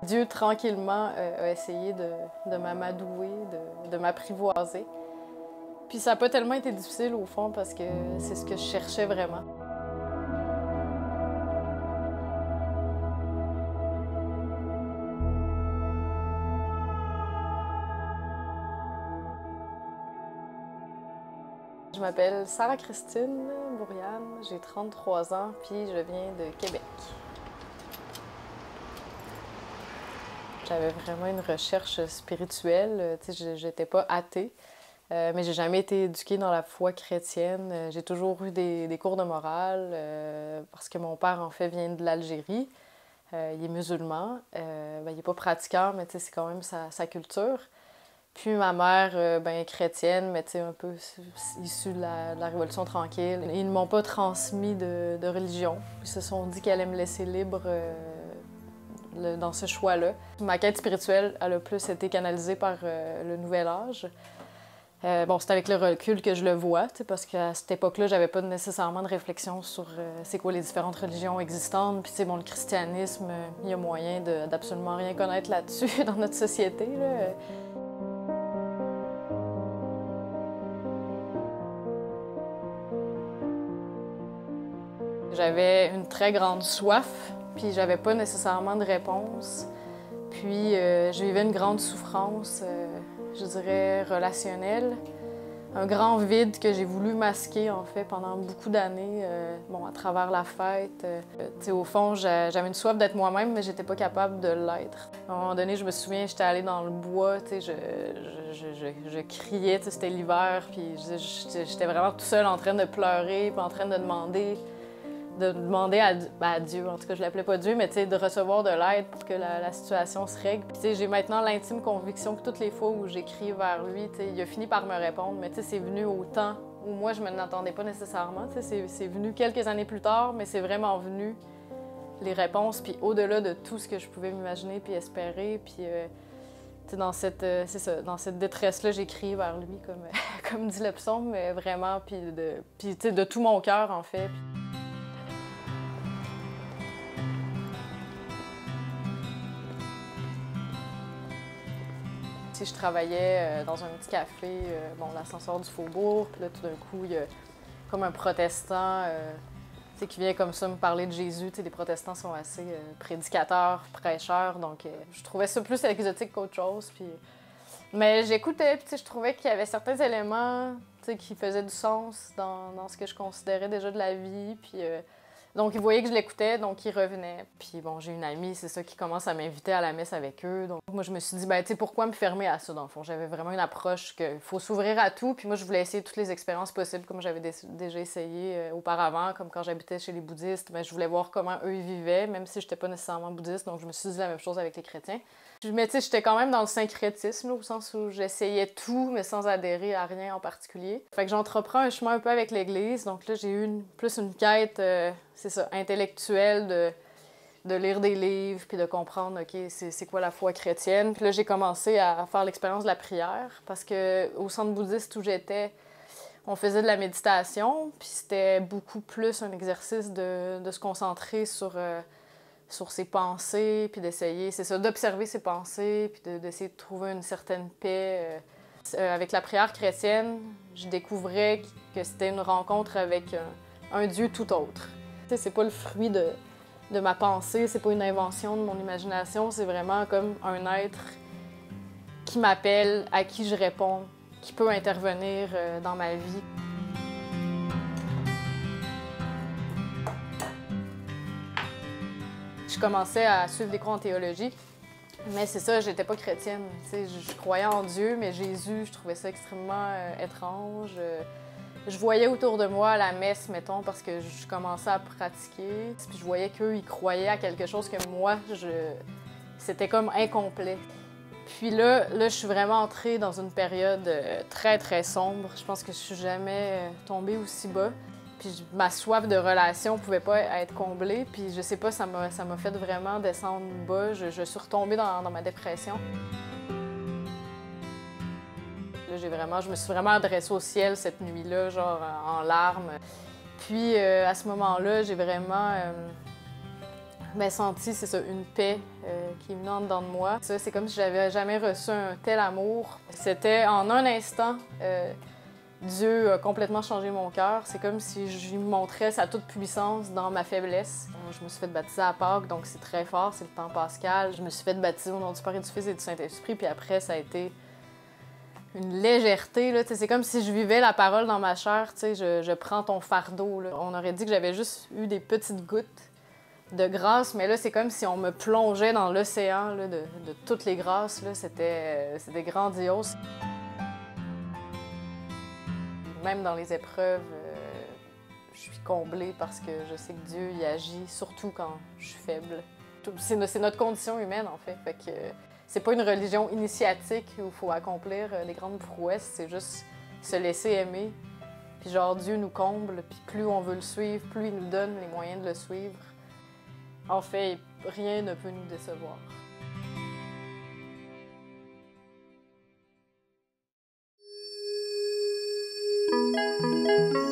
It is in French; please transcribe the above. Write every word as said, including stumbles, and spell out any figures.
Dieu, tranquillement, euh, a essayé de, de m'amadouer, de, de m'apprivoiser. Puis ça n'a pas tellement été difficile, au fond, parce que c'est ce que je cherchais vraiment. Je m'appelle Sarah-Christine Bourriane, j'ai trente-trois ans, puis je viens de Québec. J'avais vraiment une recherche spirituelle, tu sais, j'étais pas athée, euh, mais j'ai jamais été éduquée dans la foi chrétienne. J'ai toujours eu des, des cours de morale, euh, parce que mon père, en fait, vient de l'Algérie. Euh, il est musulman, euh, ben, il n'est pas pratiquant, mais c'est quand même sa, sa culture. Puis ma mère, euh, ben, chrétienne, mais un peu issue de la, de la Révolution tranquille. Ils ne m'ont pas transmis de, de religion. Ils se sont dit qu'elle allait me laisser libre euh, le, dans ce choix-là. Ma quête spirituelle, elle a plus été canalisée par euh, le nouvel âge. Euh, bon, c'est avec le recul que je le vois, parce qu'à cette époque-là, j'avais pas nécessairement de réflexion sur euh, c'est quoi les différentes religions existantes. Puis, bon, le christianisme, il y a moyen d'absolument rien connaître là-dessus dans notre société, là. J'avais une très grande soif, puis j'avais pas nécessairement de réponse. Puis euh, je vivais une grande souffrance, euh, je dirais, relationnelle. Un grand vide que j'ai voulu masquer, en fait, pendant beaucoup d'années, euh, bon, à travers la fête. Euh, tu sais, au fond, j'avais une soif d'être moi-même, mais j'étais pas capable de l'être. À un moment donné, je me souviens, j'étais allée dans le bois, tu sais, je, je, je, je, je criais, tu sais, c'était l'hiver, puis j'étais vraiment tout seul en train de pleurer, puis en train de demander... de demander à, ben à Dieu, en tout cas je l'appelais pas Dieu, mais de recevoir de l'aide pour que la, la situation se règle. J'ai maintenant l'intime conviction que toutes les fois où j'écris vers lui, il a fini par me répondre, mais c'est venu au temps où moi je ne m'attendais pas nécessairement. C'est venu quelques années plus tard, mais c'est vraiment venu les réponses, puis au-delà de tout ce que je pouvais m'imaginer puis espérer. Puis euh, dans cette, euh, ça, dans cette détresse-là, j'écris vers lui, comme, comme dit le psaume, mais vraiment, puis de, puis, de tout mon cœur en fait. Puis... Je travaillais dans un petit café, bon, l'ascenseur du Faubourg, puis là, tout d'un coup, il y a comme un protestant euh, qui vient comme ça me parler de Jésus. T'sais, les protestants sont assez euh, prédicateurs, prêcheurs, donc euh, je trouvais ça plus exotique qu'autre chose. Puis... Mais j'écoutais, puis je trouvais qu'il y avait certains éléments qui faisaient du sens dans, dans ce que je considérais déjà de la vie. Puis, euh, donc, ils voyaient que je l'écoutais, donc ils revenaient. Puis bon, j'ai une amie, c'est ça, qui commence à m'inviter à la messe avec eux. Donc moi, je me suis dit, ben tu sais, pourquoi me fermer à ça, dans le fond? J'avais vraiment une approche qu'il faut s'ouvrir à tout. Puis moi, je voulais essayer toutes les expériences possibles, comme j'avais déjà essayé euh, auparavant, comme quand j'habitais chez les bouddhistes. Ben, je voulais voir comment eux, ils vivaient, même si je n'étais pas nécessairement bouddhiste. Donc je me suis dit la même chose avec les chrétiens. Mais tu sais, j'étais quand même dans le syncrétisme, là, au sens où j'essayais tout, mais sans adhérer à rien en particulier. Fait que j'entreprends un chemin un peu avec l'Église. Donc là, j'ai eu une, plus une quête, euh, c'est ça, intellectuelle, de, de lire des livres, puis de comprendre, OK, c'est quoi la foi chrétienne. Puis là, j'ai commencé à faire l'expérience de la prière, parce qu'au centre bouddhiste où j'étais, on faisait de la méditation, puis c'était beaucoup plus un exercice de, de se concentrer sur... Euh, sur ses pensées, puis d'essayer, c'est ça, d'observer ses pensées, puis d'essayer de, de trouver une certaine paix. Euh, avec la prière chrétienne, je découvrais que c'était une rencontre avec un, un Dieu tout autre. C'est pas le fruit de, de ma pensée, c'est pas une invention de mon imagination, c'est vraiment comme un être qui m'appelle, à qui je réponds, qui peut intervenir euh, dans ma vie. Je commençais à suivre des cours en théologie, mais c'est ça, j'étais pas chrétienne. T'sais, je croyais en Dieu, mais Jésus, je trouvais ça extrêmement euh, étrange. Euh, je voyais autour de moi la messe, mettons, parce que je commençais à pratiquer. Puis je voyais qu'eux, ils croyaient à quelque chose que moi, je... c'était comme incomplet. Puis là, là, je suis vraiment entrée dans une période euh, très, très sombre. Je pense que je suis jamais euh, tombée aussi bas. Puis ma soif de relation pouvait pas être comblée. Puis je sais pas, ça m'a ça m'a fait vraiment descendre bas. Je, je suis retombée dans, dans ma dépression. Là, j'ai vraiment, je me suis vraiment adressée au ciel cette nuit-là, genre en larmes. Puis euh, à ce moment-là, j'ai vraiment... Euh, ben, senti, c'est ça, une paix euh, qui est venue en dedans de moi. Ça, c'est comme si j'avais jamais reçu un tel amour. C'était en un instant, euh, Dieu a complètement changé mon cœur. C'est comme si je lui montrais sa toute-puissance dans ma faiblesse. Je me suis fait baptiser à Pâques, donc c'est très fort, c'est le temps pascal. Je me suis fait baptiser au nom du Père et du Fils et du Saint-Esprit, puis après, ça a été une légèreté. C'est comme si je vivais la parole dans ma chair. Je, je prends ton fardeau. Là. On aurait dit que j'avais juste eu des petites gouttes de grâce, mais là, c'est comme si on me plongeait dans l'océan de, de toutes les grâces. C'était c'était grandiose. Même dans les épreuves, euh, je suis comblée parce que je sais que Dieu y agit, surtout quand je suis faible. C'est notre condition humaine, en fait. Fait que c'est pas une religion initiatique où il faut accomplir des grandes prouesses, c'est juste se laisser aimer. Puis genre, Dieu nous comble, puis plus on veut le suivre, plus il nous donne les moyens de le suivre. En fait, rien ne peut nous décevoir. Thank you.